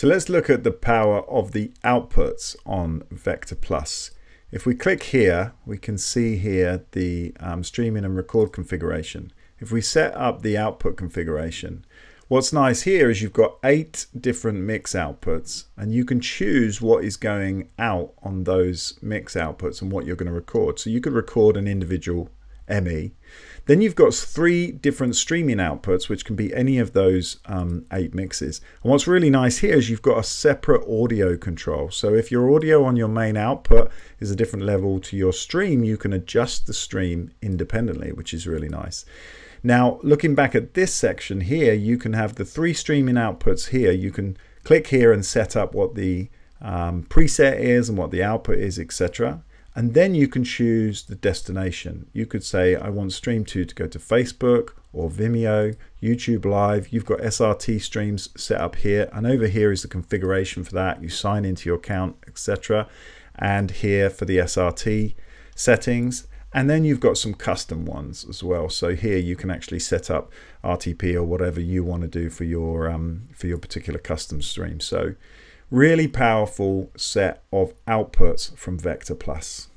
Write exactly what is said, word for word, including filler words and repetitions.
So let's look at the power of the outputs on Vectar Plus. If we click here, we can see here the um, streaming and record configuration. If we set up the output configuration, what's nice here is you've got eight different mix outputs, and you can choose what is going out on those mix outputs and what you're going to record. So you could record an individual M E. Then you've got three different streaming outputs, which can be any of those um, eight mixes. And what's really nice here is you've got a separate audio control. So if your audio on your main output is a different level to your stream, you can adjust the stream independently, which is really nice. Now, looking back at this section here, you can have the three streaming outputs here. You can click here and set up what the um, preset is and what the output is, et cetera. And then you can choose the destination. You could say, I want stream two to go to Facebook or Vimeo, YouTube Live. You've got S R T streams set up here. And over here is the configuration for that. You sign into your account, et cetera. And here for the S R T settings. And then you've got some custom ones as well. So here you can actually set up R T P or whatever you want to do for your, um, for your particular custom stream. So really powerful set of outputs from Vectar Plus.